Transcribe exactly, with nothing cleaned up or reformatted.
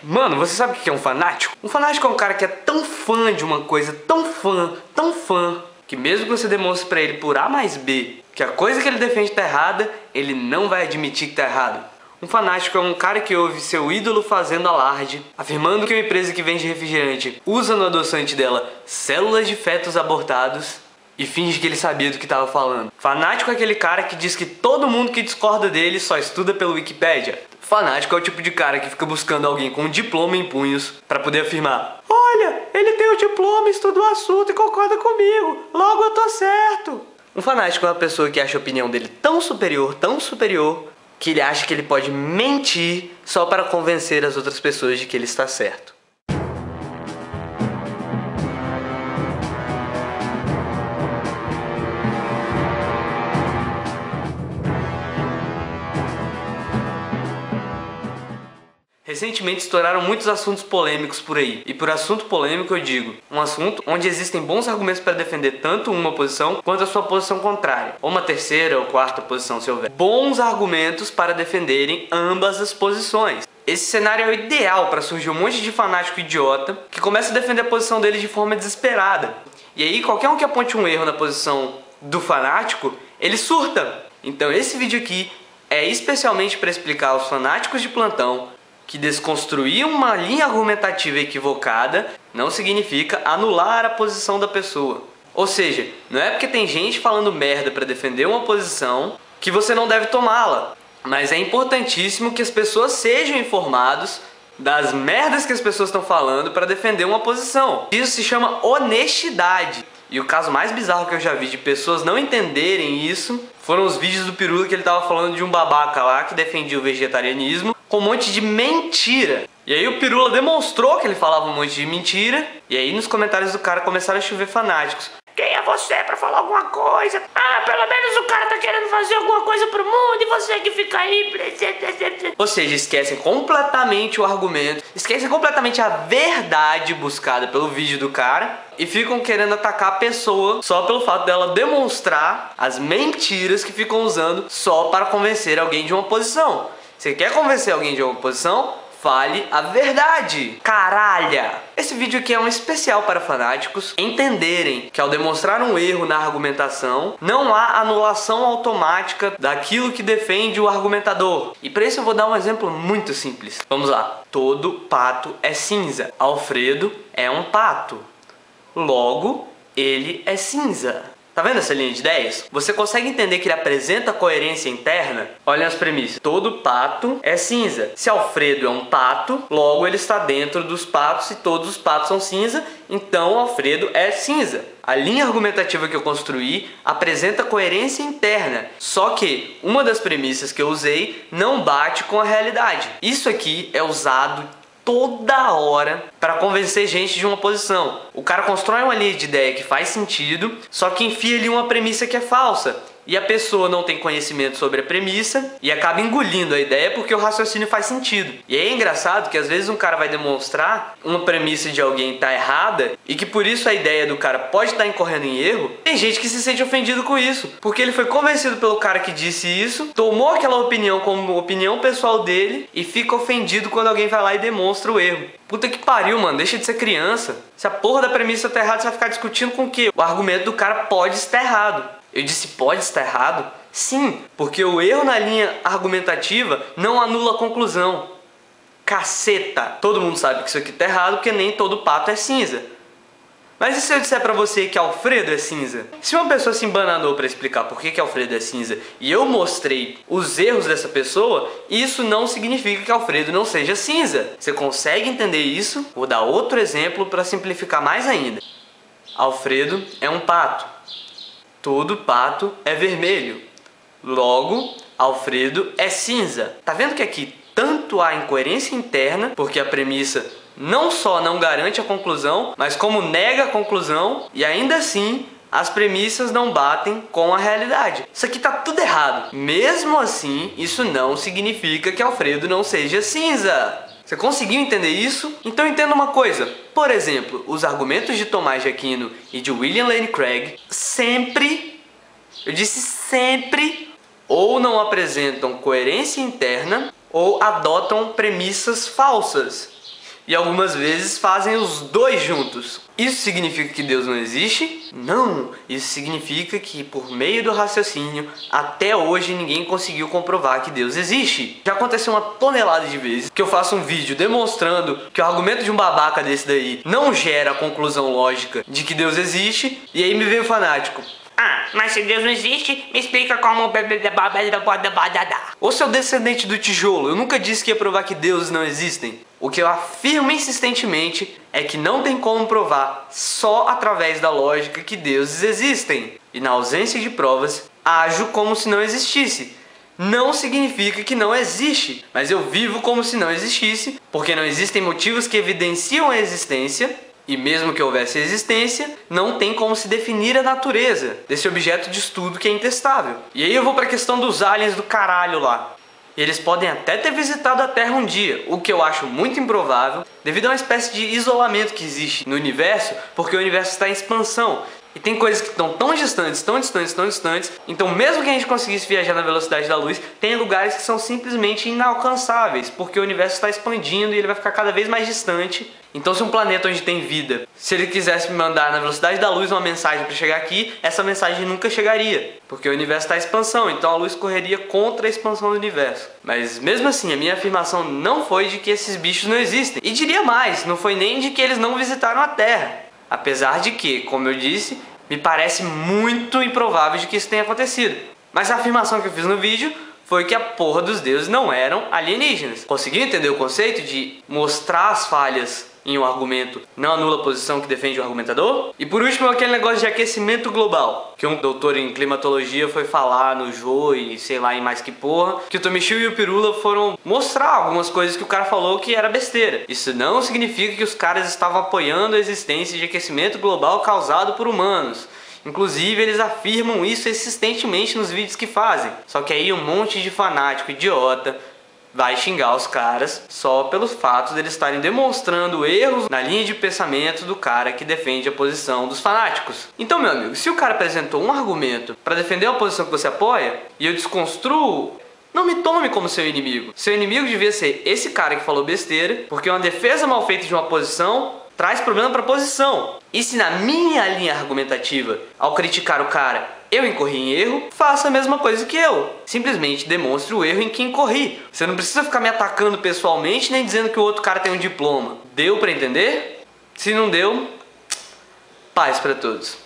Mano, você sabe o que é um fanático? Um fanático é um cara que é tão fã de uma coisa, tão fã, tão fã, que mesmo que você demonstre pra ele por A mais B que a coisa que ele defende tá errada, ele não vai admitir que tá errado. Um fanático é um cara que ouve seu ídolo fazendo alarde, afirmando que uma empresa que vende refrigerante usa no adoçante dela células de fetos abortados e finge que ele sabia do que estava falando. Fanático é aquele cara que diz que todo mundo que discorda dele só estuda pelo Wikipédia. Fanático é o tipo de cara que fica buscando alguém com um diploma em punhos para poder afirmar: olha, ele tem o diploma, estuda o assunto e concorda comigo, logo eu tô certo. Um fanático é uma pessoa que acha a opinião dele tão superior, tão superior, que ele acha que ele pode mentir só para convencer as outras pessoas de que ele está certo. Recentemente estouraram muitos assuntos polêmicos por aí. E por assunto polêmico eu digo um assunto onde existem bons argumentos para defender tanto uma posição quanto a sua posição contrária. Ou uma terceira ou quarta posição, se houver. Bons argumentos para defenderem ambas as posições. Esse cenário é o ideal para surgir um monte de fanático idiota que começa a defender a posição dele de forma desesperada. E aí qualquer um que aponte um erro na posição do fanático, ele surta. Então esse vídeo aqui é especialmente para explicar aos fanáticos de plantão que desconstruir uma linha argumentativa equivocada não significa anular a posição da pessoa. Ou seja, não é porque tem gente falando merda para defender uma posição que você não deve tomá-la. Mas é importantíssimo que as pessoas sejam informados das merdas que as pessoas estão falando para defender uma posição. Isso se chama honestidade. E o caso mais bizarro que eu já vi de pessoas não entenderem isso foram os vídeos do Pirula que ele tava falando de um babaca lá que defendia o vegetarianismo com um monte de mentira. E aí o Pirula demonstrou que ele falava um monte de mentira. E aí nos comentários do cara começaram a chover fanáticos. Quem é você pra falar alguma coisa? Ah, pelo menos o cara tá querendo fazer alguma coisa pro mundo e você que fica aí... Ou seja, esquecem completamente o argumento, esquecem completamente a verdade buscada pelo vídeo do cara e ficam querendo atacar a pessoa só pelo fato dela demonstrar as mentiras que ficam usando só para convencer alguém de uma posição. Você quer convencer alguém de uma posição? Fale a verdade, caralha! Esse vídeo aqui é um especial para fanáticos entenderem que ao demonstrar um erro na argumentação, não há anulação automática daquilo que defende o argumentador. E para isso eu vou dar um exemplo muito simples. Vamos lá. Todo pato é cinza. Alfredo é um pato. Logo, ele é cinza. Tá vendo essa linha de ideias? Você consegue entender que ele apresenta coerência interna? Olha as premissas. Todo pato é cinza. Se Alfredo é um pato, logo ele está dentro dos patos e todos os patos são cinza, então Alfredo é cinza. A linha argumentativa que eu construí apresenta coerência interna, só que uma das premissas que eu usei não bate com a realidade. Isso aqui é usado toda hora para convencer gente de uma posição. O cara constrói uma linha de ideia que faz sentido, só que enfia ali uma premissa que é falsa. E a pessoa não tem conhecimento sobre a premissa e acaba engolindo a ideia porque o raciocínio faz sentido. E é engraçado que às vezes um cara vai demonstrar uma premissa de alguém tá errada e que por isso a ideia do cara pode estar incorrendo em erro. Tem gente que se sente ofendido com isso, porque ele foi convencido pelo cara que disse isso, tomou aquela opinião como opinião pessoal dele e fica ofendido quando alguém vai lá e demonstra o erro. Puta que pariu, mano, deixa de ser criança. Se a porra da premissa tá errada, você vai ficar discutindo com o quê? O argumento do cara pode estar errado. Eu disse pode estar errado? Sim, porque o erro na linha argumentativa não anula a conclusão. Caceta! Todo mundo sabe que isso aqui tá errado porque nem todo pato é cinza. Mas e se eu disser pra você que Alfredo é cinza? Se uma pessoa se embananou pra explicar por que que Alfredo é cinza e eu mostrei os erros dessa pessoa, isso não significa que Alfredo não seja cinza. Você consegue entender isso? Vou dar outro exemplo pra simplificar mais ainda. Alfredo é um pato. Todo pato é vermelho. Logo, Alfredo é cinza. Tá vendo que aqui tanto há incoerência interna, porque a premissa não só não garante a conclusão, mas como nega a conclusão, e ainda assim as premissas não batem com a realidade. Isso aqui tá tudo errado. Mesmo assim, isso não significa que Alfredo não seja cinza. Você conseguiu entender isso? Então entenda uma coisa. Por exemplo, os argumentos de Tomás de Aquino e de William Lane Craig sempre, eu disse sempre, ou não apresentam coerência interna ou adotam premissas falsas. e algumas vezes fazem os dois juntos. Isso significa que Deus não existe? Não! Isso significa que por meio do raciocínio, até hoje ninguém conseguiu comprovar que Deus existe. Já aconteceu uma tonelada de vezes que eu faço um vídeo demonstrando que o argumento de um babaca desse daí não gera a conclusão lógica de que Deus existe, e aí me veio o fanático. Ah, mas se Deus não existe, me explica como... Ô seu descendente do tijolo, eu nunca disse que ia provar que deuses não existem. O que eu afirmo insistentemente é que não tem como provar só através da lógica que deuses existem. E na ausência de provas, ajo como se não existisse. Não significa que não existe, mas eu vivo como se não existisse, porque não existem motivos que evidenciam a existência. E mesmo que houvesse existência, não tem como se definir a natureza desse objeto de estudo que é intestável. E aí eu vou para a questão dos aliens do caralho lá. Eles podem até ter visitado a Terra um dia, o que eu acho muito improvável, devido a uma espécie de isolamento que existe no universo, porque o universo está em expansão. E tem coisas que estão tão distantes, tão distantes, tão distantes. Então mesmo que a gente conseguisse viajar na velocidade da luz, tem lugares que são simplesmente inalcançáveis, porque o universo está expandindo e ele vai ficar cada vez mais distante. Então se um planeta onde tem vida, se ele quisesse me mandar na velocidade da luz uma mensagem para chegar aqui, essa mensagem nunca chegaria, porque o universo está em expansão, então a luz correria contra a expansão do universo. Mas mesmo assim, a minha afirmação não foi de que esses bichos não existem. E diria mais, não foi nem de que eles não visitaram a Terra. Apesar de que, como eu disse, me parece muito improvável de que isso tenha acontecido. Mas a afirmação que eu fiz no vídeo foi que a porra dos deuses não eram alienígenas. Conseguiu entender o conceito de mostrar as falhas em um argumento não anula a posição que defende o argumentador? E por último, aquele negócio de aquecimento global, que um doutor em climatologia foi falar no Jô e sei lá em mais que porra, que o Tomichiu e o Pirula foram mostrar algumas coisas que o cara falou que era besteira. Isso não significa que os caras estavam apoiando a existência de aquecimento global causado por humanos. Inclusive, eles afirmam isso insistentemente nos vídeos que fazem. Só que aí um monte de fanático idiota vai xingar os caras só pelo fato de eles estarem demonstrando erros na linha de pensamento do cara que defende a posição dos fanáticos. Então, meu amigo, se o cara apresentou um argumento para defender a posição que você apoia e eu desconstruo, não me tome como seu inimigo. Seu inimigo devia ser esse cara que falou besteira, porque uma defesa mal feita de uma posição traz problema para a posição. E se na minha linha argumentativa, ao criticar o cara, eu incorri em erro, faça a mesma coisa que eu. Simplesmente demonstre o erro em que incorri. Você não precisa ficar me atacando pessoalmente, nem dizendo que o outro cara tem um diploma. Deu para entender? Se não deu, paz para todos.